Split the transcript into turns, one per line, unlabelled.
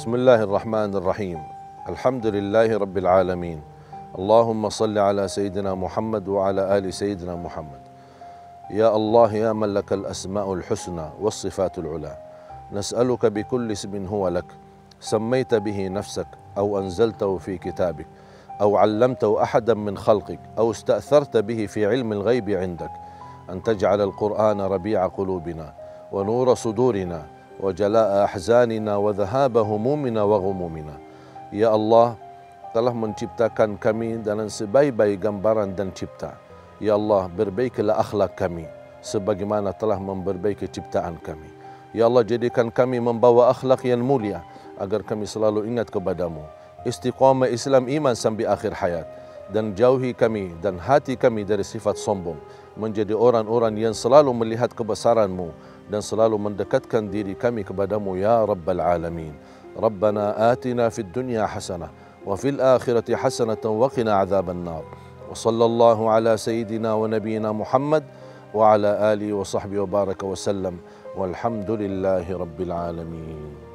بسم الله الرحمن الرحيم. الحمد لله رب العالمين. اللهم صل على سيدنا محمد وعلى آل سيدنا محمد. يا الله يا من لك الأسماء الحسنى والصفات العلى، نسألك بكل اسم هو لك سميت به نفسك أو أنزلته في كتابك أو علمته أحدا من خلقك أو استأثرت به في علم الغيب عندك، أن تجعل القرآن ربيع قلوبنا ونور صدورنا وجلاء أحزاننا وذهاب همومنا وغمومنا. Ya Allah, telah menciptakan kami dengan sebaik-baik gambaran dan cipta. Ya Allah, perbaikilah akhlak kami sebagaimana telah memperbaiki ciptaan kami. Ya Allah, jadikan kami membawa akhlak yang mulia agar kami selalu ingat kepadamu, istiqamah Islam iman sampai akhir hayat, dan jauhi kami dan hati kami dari sifat sombong, menjadi orang-orang yang selalu melihat kebesaran-Mu dan selalu mendekatkan diri kami kepadamu ya Rabbal Alamin. Rabbana atina fid dunya hasanah wa fil akhirati hasanatan wa qina adzaban nar. Wa sallallahu ala sayyidina wa nabiyyina Muhammad wa ala alihi wa sahbihi wa baraka wa sallam. Walhamdulillahi rabbil alamin.